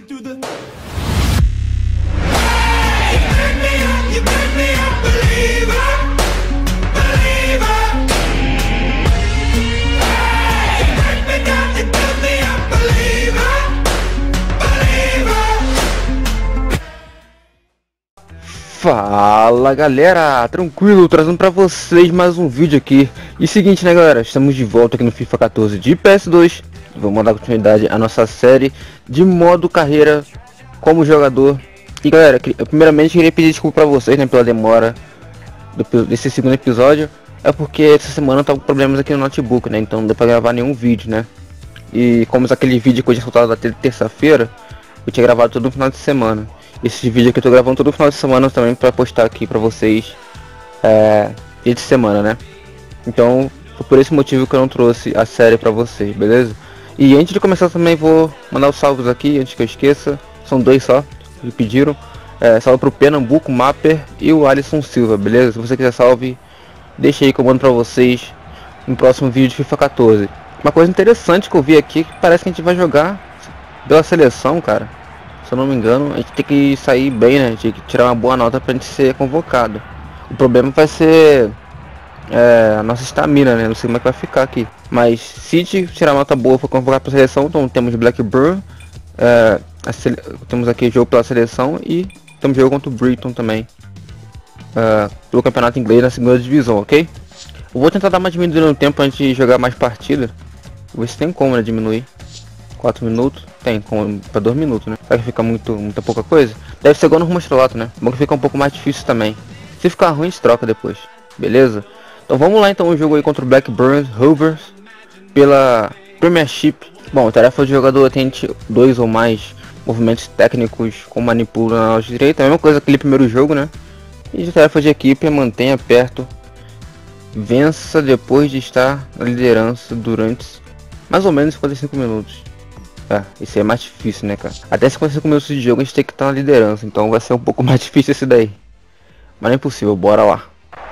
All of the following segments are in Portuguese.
Fala galera, tranquilo, trazendo pra vocês mais um vídeo aqui. E seguinte, né galera, estamos de volta aqui no FIFA 14 de PS2. Vamos dar continuidade à nossa série de modo carreira como jogador. E galera, primeiramente queria pedir desculpa pra vocês, né, pela demora desse segundo episódio. É porque essa semana eu tava com problemas aqui no notebook, né, então não deu pra gravar nenhum vídeo, né. E como aquele vídeo que eu tinha soltado até terça-feira, eu tinha gravado todo no final de semana. Esse vídeo que eu tô gravando todo final de semana também pra postar aqui pra vocês dia de semana, né? Então foi por esse motivo que eu não trouxe a série pra vocês, beleza? E antes de começar também vou mandar os salvos aqui, antes que eu esqueça. São dois só, que pediram. Salve pro Pernambuco, Mapper e o Alisson Silva, beleza? Se você quiser salve, deixa aí que eu mando pra vocês no próximo vídeo de FIFA 14. Uma coisa interessante que eu vi aqui, que parece que a gente vai jogar pela seleção, cara. Se eu não me engano, a gente tem que sair bem, né? A gente tem que tirar uma boa nota pra gente ser convocado. O problema vai ser a nossa estamina, né? Não sei como é que vai ficar aqui. Mas se tirar uma nota boa for convocado pra seleção, então temos Blackburn, temos aqui jogo pela seleção e temos jogo contra o Brighton também. Pelo campeonato inglês na segunda divisão, ok? Eu vou tentar dar uma diminuída no tempo pra gente jogar mais partida. Vou ver se tem como, né, diminuir. 4 minutos? Tem, pra 2 minutos, né? Vai ficar muita pouca coisa? Deve ser igual no rumo estrelato, né? Bom que fica um pouco mais difícil também. Se ficar ruim, a gente troca depois. Beleza? Então vamos lá então o jogo aí contra o Blackburn Rovers pela Premiership. Bom, a tarefa do jogador atende 2 ou mais movimentos técnicos com manipula na direita. A mesma coisa que aquele primeiro jogo, né? E a tarefa de equipe é mantenha perto. Vença depois de estar na liderança durante mais ou menos 55 minutos. Isso aí é mais difícil, né, cara? Até 55 minutos de jogo a gente tem que estar na liderança, então vai ser um pouco mais difícil esse daí. Mas não é impossível, bora lá.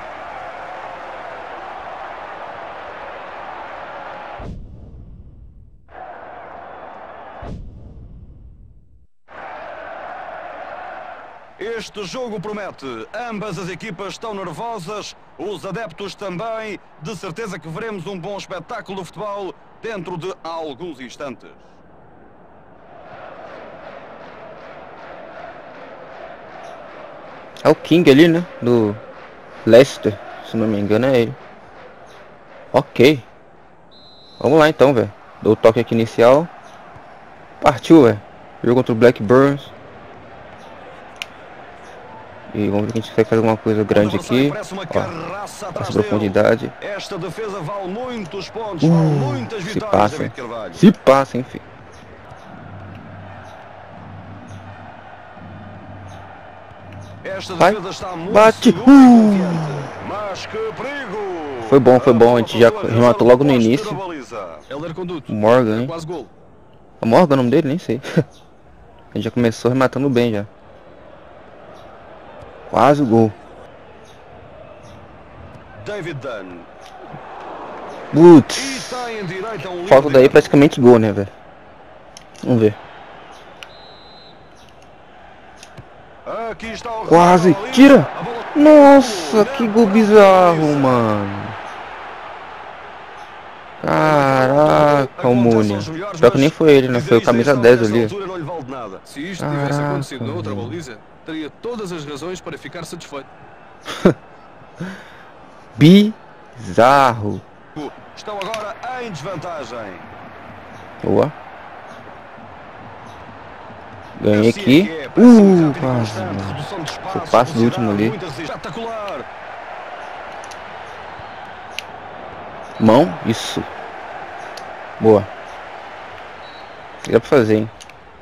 Este jogo promete. Ambas as equipas estão nervosas, os adeptos também. De certeza que veremos um bom espetáculo de futebol dentro de alguns instantes. É o King ali, né? Do Leicester, se não me engano é ele. Ok. Vamos lá então, velho. Dou o toque aqui inicial. Partiu, velho. Jogo contra o Blackburn. E vamos ver se a gente consegue fazer alguma coisa grande aqui. Ó, passa profundidade. Esta defesa vale muitos pontos, vale muitas vitórias, David Carvalho. Se passa, enfim. Esta Vai, defesa está muito bate, mas que perigo! Foi bom, a gente já rematou logo no início. O Morgan, hein? O Morgan é o nome dele? Nem sei. A gente já começou rematando bem já. Quase o gol. David Dunn. Putz. Falta daí praticamente gol, né, velho? Vamos ver. Quase, tira! Nossa, que gol bizarro, mano. Caraca, o Múnia. Pior que nem foi ele, né? Foi o camisa 10 ali. Se isto tivesse acontecido na outra baliza, teria todas as razões para ficar satisfeito. Bizarro. Estão agora em desvantagem. Boa. Ganhei aqui. Quase. O passe do último ali. Mão, isso. Boa. Dá pra fazer, hein?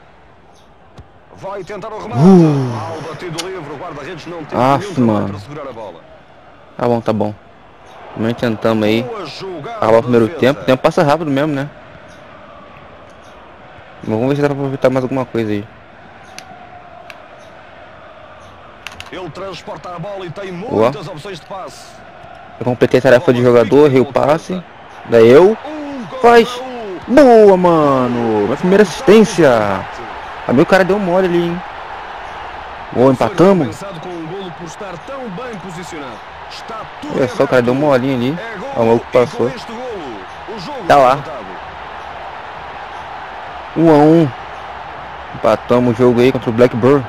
Vai tentar o remate. Ao batido livre, o guarda-redes não tem mano. para segurar a bola. Tá bom, tá bom. Também tentamos aí. Acabar o primeiro tempo. O tempo passa rápido mesmo, né? Vamos ver se dá pra aproveitar mais alguma coisa aí. Ele transporta a bola e tem muitas opções de passe. Eu completei a tarefa de jogador, errei o passe. Daí eu. Faz. Boa, mano. Minha primeira assistência. Aí o cara deu mole ali, hein? Ô, empatamos. Olha só, o cara deu um molinho ali. O maluco passou. Tá lá. 1-1. Empatamos o jogo aí contra o Blackburn.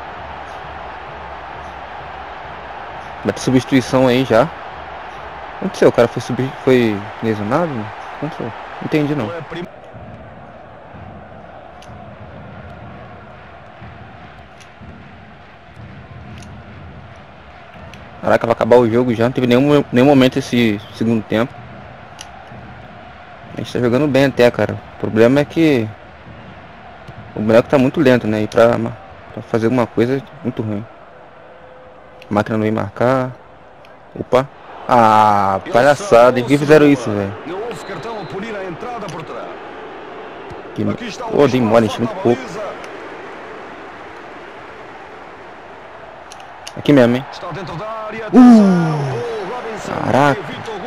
Vai ter substituição aí já. O que aconteceu? O cara foi lesionado? O que aconteceu? Não entendi não. Caraca, vai acabar o jogo já. Não teve nenhum momento esse segundo tempo. A gente tá jogando bem até, cara. O problema é que o boneco tá muito lento, né? E pra fazer alguma coisa é muito ruim. A máquina não ia marcar. Opa. Ah, palhaçada. E por que fizeram isso, velho? Pô, dei mole, enchi muito pouco. Aqui mesmo, hein? Caraca.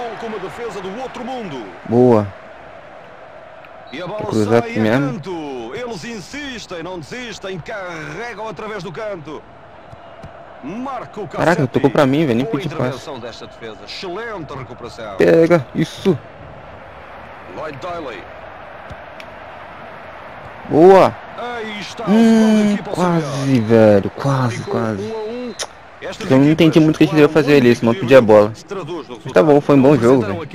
Boa. Vou cruzar aqui mesmo. Eles insistem, não desistem, carregam através do canto. Marco Cassetti. Caraca, tocou pra mim, velho. Nem pedi passe. Excelente recuperação. Pega, isso. Lloyd Daly. Boa. Aí está quase, velho. Quase. Eu não entendi muito o que ele queria fazer ali, senão pedir a bola. Mas tá bom, foi um bom jogo, velho.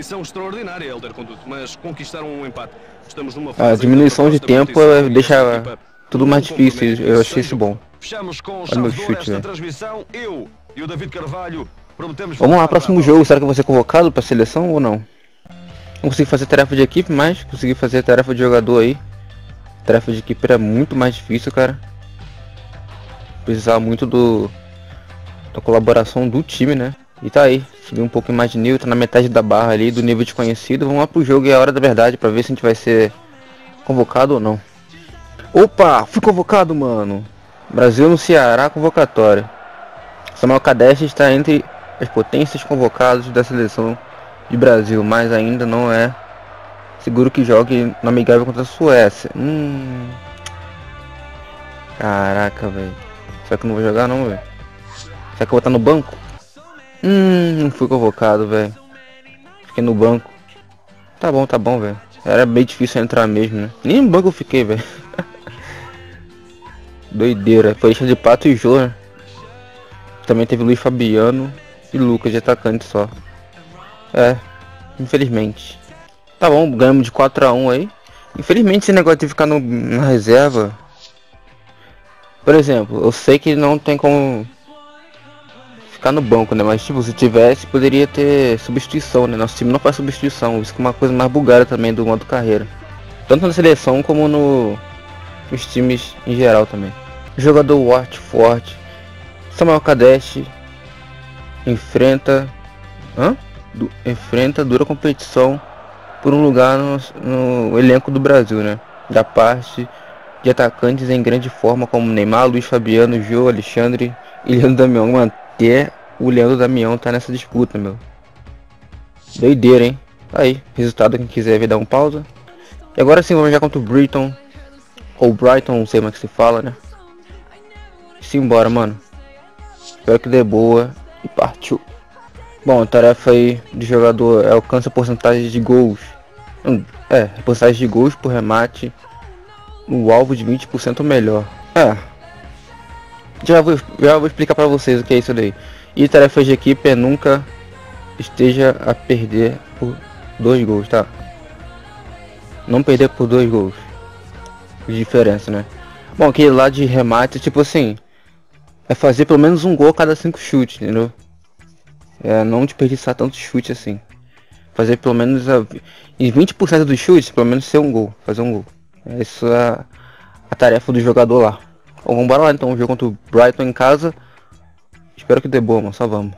A diminuição de tempo deixa tudo mais difícil, eu achei isso bom. Olha meu chute, velho. Vamos lá, próximo jogo. Será que eu vou ser convocado pra seleção ou não? Não consegui fazer tarefa de equipe, mas consegui fazer tarefa de jogador aí. Tarefa de equipe era muito mais difícil, cara. Precisava muito da colaboração do time, né? E tá aí, subiu um pouquinho mais de nível, tá na metade da barra ali do nível desconhecido. Vamos lá pro jogo e é a hora da verdade pra ver se a gente vai ser convocado ou não. Opa, fui convocado, mano. Brasil no Ceará, convocatória. Samuel Kadest está entre as potências convocadas da seleção de Brasil, mas ainda não é seguro que jogue na amigável contra a Suécia. Caraca, velho. Será que eu não vou jogar não, velho? Será que eu vou estar no banco? Não fui convocado, velho. Fiquei no banco. Tá bom, velho. Era bem difícil entrar mesmo, né? Nem no banco eu fiquei, velho. Doideira. Foi de Pato e Jô, né? Também teve Luiz Fabiano e Lucas de atacante só. Infelizmente. Tá bom, ganhamos de 4-1 aí. Infelizmente esse negócio de ficar na reserva. Por exemplo, eu sei que não tem como ficar no banco, né? Mas tipo, se tivesse, poderia ter substituição, né? Nosso time não faz substituição. Isso que é uma coisa mais bugada também do modo carreira. Tanto na seleção como nos times em geral também. Jogador Watford. Samuel Kadest enfrenta dura competição por um lugar no elenco do Brasil, né? Da parte de atacantes em grande forma como Neymar, Luiz Fabiano, Jô, Alexandre e Leandro Damião. Mano, até o Leandro Damião tá nessa disputa, meu. Doideira, hein? Aí, resultado, quem quiser ver, dá um pausa. E agora sim, vamos já contra o Brighton. Ou Brighton, não sei mais que se fala, né? Simbora, mano. Espero que dê boa. E partiu. Bom, a tarefa aí do jogador é alcança a porcentagem de gols. Porcentagem de gols por remate no alvo de 20% ou melhor. Já vou explicar pra vocês o que é isso daí. E tarefa de equipe é nunca esteja a perder por 2 gols, tá? Não perder por 2 gols. De diferença, né? Bom, aquele lá de remate, tipo assim, é fazer pelo menos um gol a cada 5 chutes, entendeu? Não desperdiçar tanto chute assim. Fazer pelo menos em 20% dos chutes, pelo menos ser um gol. Fazer um gol. Essa é a tarefa do jogador lá. Bom, vamos lá então, o jogo contra o Brighton em casa. Espero que dê boa, mano. Só vamos.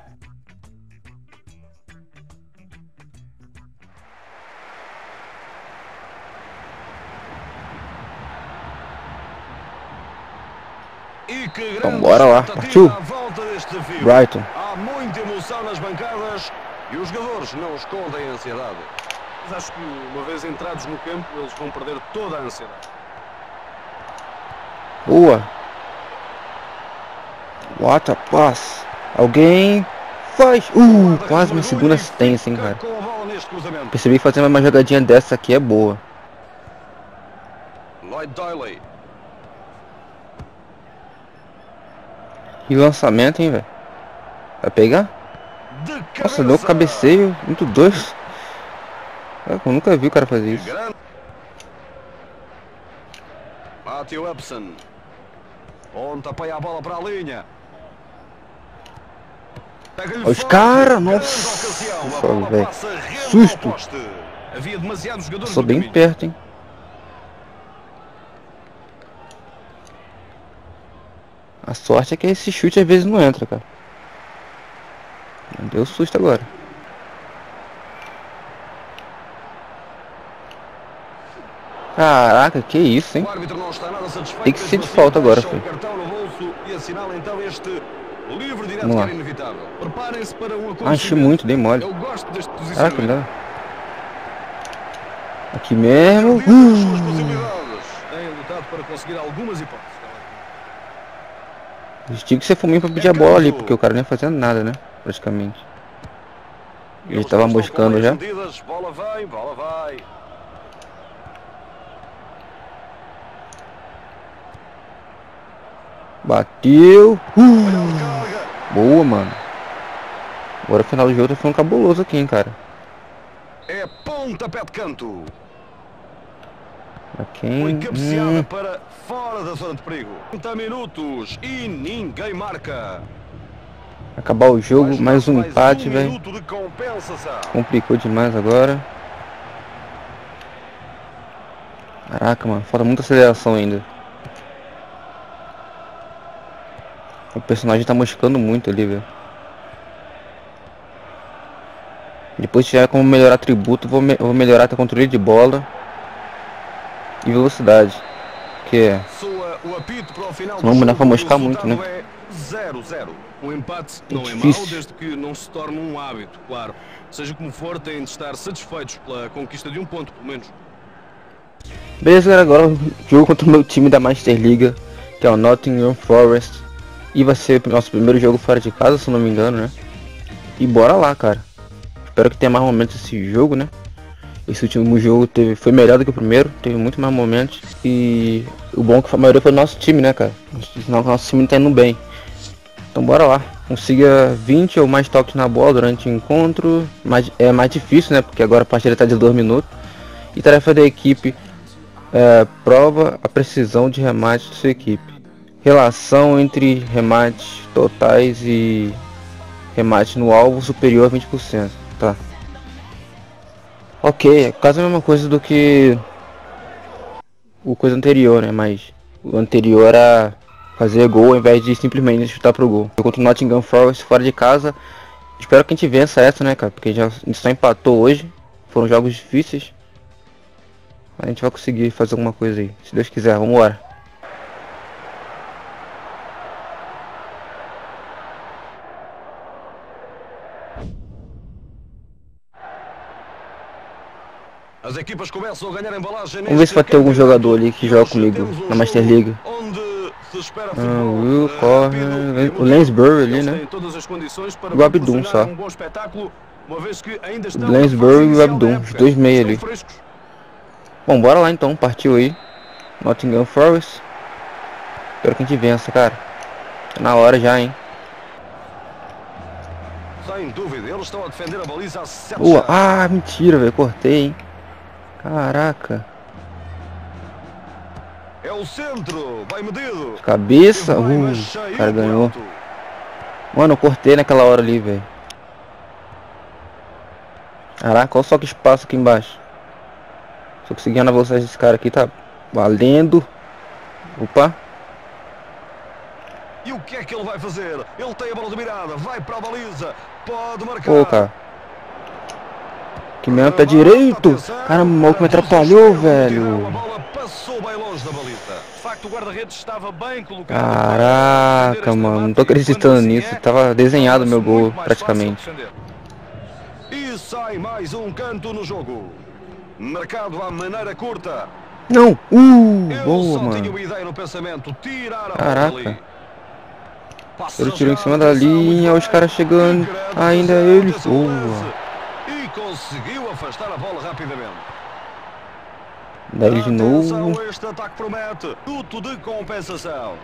Então bora lá, partiu! Brighton. Há muita emoção nas bancadas e os jogadores não escondem a ansiedade. Mas acho que uma vez entrados no campo, eles vão perder toda a ansiedade. Boa. What a pass. Alguém faz. Quase minha segunda assistência, hein, cara. Percebi que fazer uma jogadinha dessa aqui é boa. Que lançamento, hein, velho. Vai pegar? Nossa, deu um cabeceio muito doido. Eu nunca vi o cara fazer isso. Matthew Epson. Onde apoia a bola para a linha. Os caras, nossa, velho. Susto. Havia demasiados jogadores. Passou bem perto, hein. A sorte é que esse chute às vezes não entra, cara. Deu susto agora. Caraca, que isso, hein? Tem que ser de falta agora, filho. Vamos lá. Achei muito, dei mole. Caraca, não. Aqui mesmo. Tem lutado para conseguir algumas hipóteses. Tinha que ser fominho pra pedir a bola ali, porque o cara nem ia fazendo nada, né? Praticamente. Ele tava moscando já. Bola vai, bola vai. Bateu. Boa, mano. Agora o final do jogo tá ficando cabuloso aqui, hein, cara. É pontapé de canto. Pra quem? Foi cabeceada para fora da zona de perigo. 30 minutos e ninguém marca. Acabar o jogo, mais um empate, velho. Minuto de compensação. Complicou demais agora. Caraca, mano, falta muita aceleração ainda. O personagem tá moscando muito ali, velho. Depois, se tiver como melhorar atributo, vou melhorar até controle de bola e velocidade. Que é. Senão não dá pra moscar muito, né? 0-0. O empate não é mau desde que não se torne um hábito, claro. Seja como for, têm de estar satisfeitos pela conquista de um ponto, pelo menos. Beleza, galera, agora o jogo contra o meu time da Master League, que é o Nottingham Forest. E vai ser o nosso primeiro jogo fora de casa, se não me engano, né? E bora lá, cara. Espero que tenha mais momentos esse jogo, né? Esse último jogo foi melhor do que o primeiro, teve muito mais momentos. E o bom é que a maioria foi do nosso time, né, cara? Senão o nosso time tá indo bem. Então bora lá. Consiga 20 ou mais toques na bola durante o encontro. Mas é mais difícil, né? Porque agora a partida tá de 2 minutos. E tarefa da equipe: prova a precisão de remate de sua equipe. Relação entre remates totais e remate no alvo superior a 20%. Tá. Ok, é quase a mesma coisa do que o coisa anterior, né? Mas o anterior era fazer gol ao invés de simplesmente chutar pro gol. Contra o Nottingham Forest fora de casa. Espero que a gente vença essa, né, cara? Porque a gente só empatou hoje. Foram jogos difíceis. Mas a gente vai conseguir fazer alguma coisa aí. Se Deus quiser, vamos embora. As equipas começam a ganhar embalagem. Vamos ver se vai ter algum jogador ali que joga comigo na Master League. O Will corre, o Lansbury ali, né? O Abdum só. O Lansbury e o Abdum, os dois meio ali. Bom, bora lá então, partiu aí. Nottingham Forest. Espero que a gente vença, cara. Tá na hora já, hein? Sem dúvida, eles estão a defender a baliza a 7. Boa. Ah, mentira, velho, cortei, hein? Caraca. É o centro, vai medido. Cabeça, o cara ganhou. Mano, eu cortei naquela hora ali, velho. Caraca, olha só que espaço aqui embaixo. Se eu conseguir na velocidade desse cara aqui, tá valendo. Opa. E o que é que ele vai fazer? Ele tem a bola dominada, vai para a baliza, pode marcar. Pô, cara. Que mesmo pé direito. Cara, o maluco me atrapalhou, velho. A bola passou bem longe da baliza. De facto, o guarda-redes estava bem colocado. Caraca, mano, não tô acreditando nisso. Tava desenhado o meu gol, praticamente. E sai mais um canto no jogo. Marcado à maneira curta. Não! Eu Boa, só tinha mano. uma ideia no pensamento, tirar a bola Caraca. ali. Passa Ele a tirou em jogar, cima da atenção, muito linha, os bem. caras chegando. Que grande Ainda decisão, ele. atenção ao lance. Boa. E conseguiu afastar a bola rapidamente. Dá ele de Atenção, novo. este ataque promete. Tudo de compensação.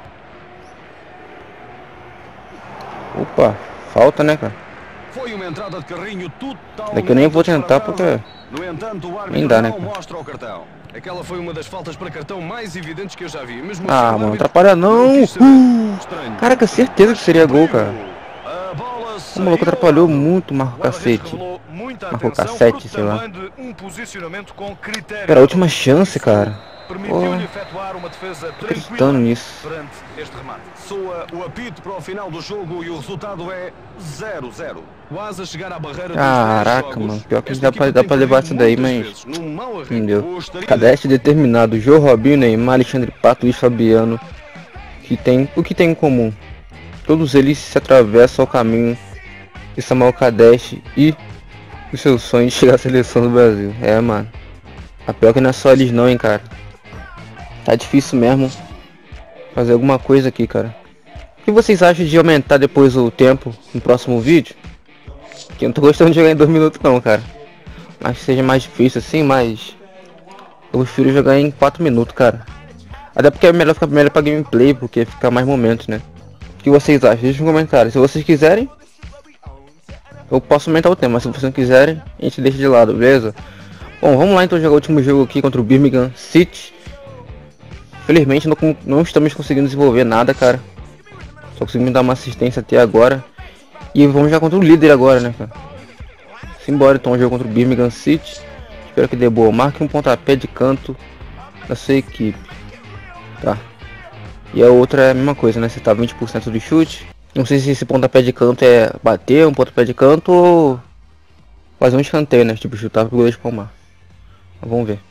Opa, falta, né, cara? Foi uma entrada de carrinho totalmente Daqui eu nem vou tentar despreparada. porque No entanto, o nem árbitro dá, né, não cara? mostra o cartão. Aquela foi uma das faltas para cartão mais evidentes que eu já vi. Mesmo Ah, assim, o mano, árbitro atrapalha não. quis saber. Estranho. Caraca, certeza que seria gol, cara. A bola O maluco saiu atrapalhou ao lado. muito, Marco O guarda-redes Cacete. revelou muita Marcou atenção, Cacete, fruto sei lá. também de um posicionamento com critério. Era a última chance, cara. Permitiu-lhe efetuar uma defesa Tô acreditando tranquila nisso. perante este remate. Soa o apito para o final do jogo e o resultado é 0-0. Quase a chegar à barreira dos 10 Caraca, jogos. mano. Pior que Esta dá equipa pra tem levar isso daí, perdido mas muitas vezes, num mau arranque. não deu. Gostaria- Cadete determinado. João Robinho, Neymar, Alexandre Pato, Luiz Fabiano. O que tem em comum? Todos eles se atravessam ao caminho de Samuel Cadete e o seu sonho de chegar à seleção do Brasil. É, mano. A pior que não é só eles não, hein, cara. Tá difícil mesmo fazer alguma coisa aqui, cara. O que vocês acham de aumentar depois o tempo no próximo vídeo? Que eu não tô gostando de jogar em 2 minutos não, cara. Acho que seja mais difícil assim, mas eu prefiro jogar em 4 minutos, cara. Até porque é melhor ficar primeiro pra gameplay, porque fica mais momentos, né? O que vocês acham? Deixa nos comentários. Se vocês quiserem, eu posso aumentar o tempo, mas se vocês não quiserem, a gente deixa de lado, beleza? Bom, vamos lá então jogar o último jogo aqui contra o Birmingham City. Felizmente não estamos conseguindo desenvolver nada, cara. Só conseguimos dar uma assistência até agora. E vamos jogar contra o líder agora, né, cara? Simbora então o jogo contra o Birmingham City. Espero que dê boa. Marque um pontapé de canto da sua equipe. Tá. E a outra é a mesma coisa, né? Você tá 20% de chute. Não sei se esse pontapé de canto é bater um pontapé de canto ou fazer um escanteio, né? Tipo, chutar pro goleiro espalmar. Mas vamos ver.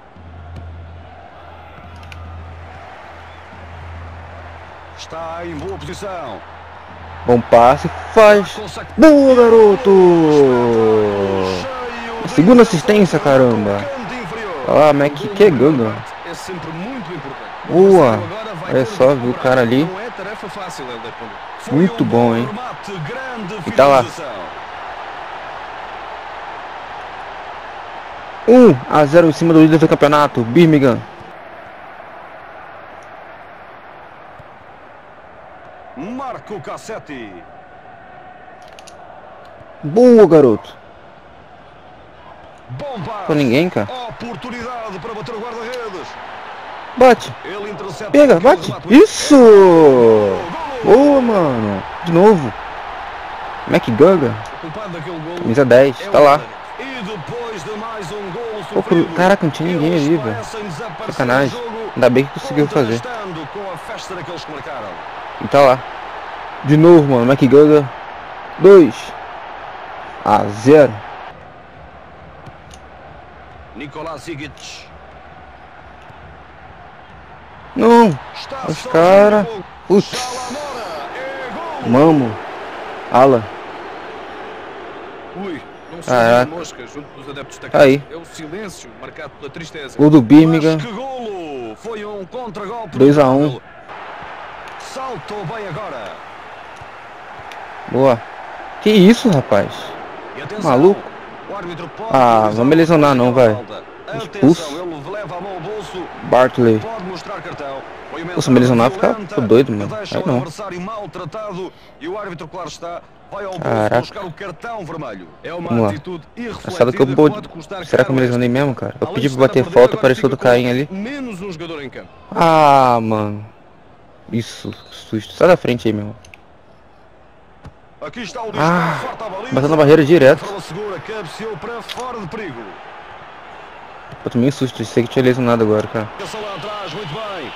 Está em boa posição. Bom passe, faz. Boa, garoto! Segunda assistência, caramba. Ah, Mac, que ganga. É sempre muito importante. Boa. Agora vai Olha ter só, de viu o cobrar. cara ali. Não é tarefa fácil, Helder. Muito bom, hein? Remate, grande E tá lá. finalização. 1-0 em cima do líder do campeonato, Birmingham. Marco Cacete. Boa, garoto. Bom passe. Com ninguém, cara. Oportunidade para bater o guarda-redes. Bate. Ele intercepta. Pega, aquele bate. remate. Isso! Boa, mano. De novo. McGuga. O culpado daquele golo Camisa 10. é Tá o lá. Helder. E depois de mais um golo Pô, sofrido, caraca, não tinha ninguém eles ali, velho. parecem desaparecer Sacanagem. do jogo, Ainda bem que conseguiu fazer. contrastando com a festa daqueles que marcaram. E tá lá. De novo, mano. McGuga. 2-0. Nicolás Zigic. Não. Está Os só cara. no jogo. Putz. Salamora. É golo. Mamo. Ala. Ui, não se Caraca. ouviu mosca junto dos adeptos da Aí. É o silêncio marcado pela tristeza. Gol do Birmingham. Mas que golo. Foi um contragolpe. 2-1. notável. Saltou bem agora. Boa. Que isso, rapaz? E atenção, Maluco. o árbitro pode Ah, utilizar vamos lesionar não, aquela vai. falta. Expulso. Atenção, ele leva a mão ao bolso. Bartley. Pode mostrar cartão. Foi uma Pô, se me lesionar, entrada fica violenta, doido, mano. que deixa Aí o não. adversário maltratado e o árbitro, claro está, vai ao bolso Caraca. buscar o cartão vermelho. É uma Vamos lá. atitude irrefletida Achado que eu vou... pode custar Será que eu me caro lesionei esta mesmo, cara? Eu Além pedi de pra estar a bater perder, falta, agora apareceu fica do Caim com ali. menos um jogador em campo. Ah, mano. Isso, susto. Sai da frente aí, meu. Aqui está o Ah, disparo, forte à baliza. bateu na barreira direto. Forma segura, cabeceou para fora de perigo. Eu tomei um susto, sei que tinha lesionado agora, cara. Passou lá atrás, muito bem.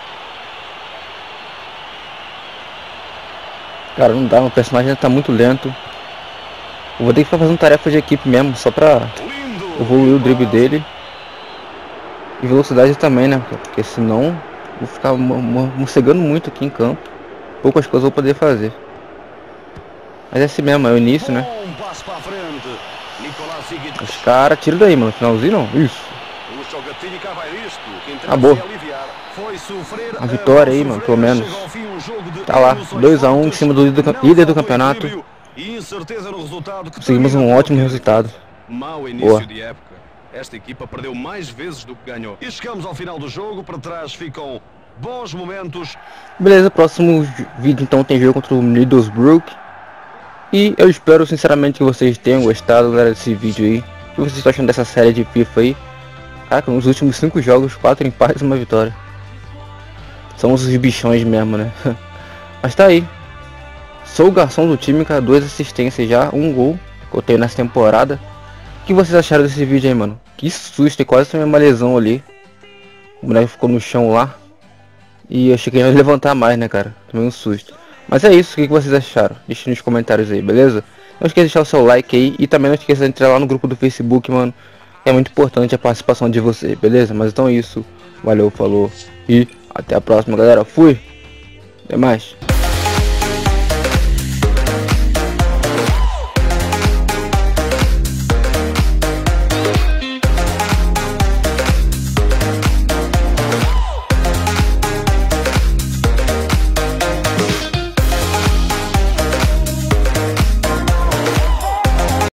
Cara, não dá, meu personagem tá muito lento. Eu vou ter que ficar fazendo tarefa de equipe mesmo, só pra Lindo. evoluir o drible dele. E velocidade também, né, cara? Porque senão vou ficar morcegando muito aqui em campo. Poucas coisas eu vou poder fazer. Mas é assim mesmo, é o início, né? Bom passo para a frente. Nicolás Zigic. Os caras, tira daí, mano. Finalzinho não. Isso. O jogatinho cá vai disto. Acabou. A vitória aí, mano, pelo menos. Tá lá, 2 a 1 em cima do líder do campeonato. Conseguimos um ótimo resultado. Mau início de época. Esta equipa perdeu mais vezes do que ganhou. E chegamos ao final do jogo. Para trás ficam bons momentos. Beleza, próximo vídeo então tem jogo contra o Middlesbrough. E eu espero sinceramente que vocês tenham gostado, galera, desse vídeo aí. O que vocês estão achando dessa série de FIFA aí? Caraca, nos últimos 5 jogos, 4 empates e 1 vitória. Somos os bichões mesmo, né? Mas tá aí. Sou o garçom do time, cara, 2 assistências já, 1 gol que eu tenho nessa temporada. O que vocês acharam desse vídeo aí, mano? Que susto, quase tomei uma lesão ali. O boneco ficou no chão lá. E eu achei que ia levantar mais, né, cara? Tomei um susto. Mas é isso, o que vocês acharam? Deixa nos comentários aí, beleza? Não esqueça de deixar o seu like aí. E também não esqueça de entrar lá no grupo do Facebook, mano. É muito importante a participação de você, beleza? Mas então é isso. Valeu, falou. E até a próxima, galera. Fui. Até mais.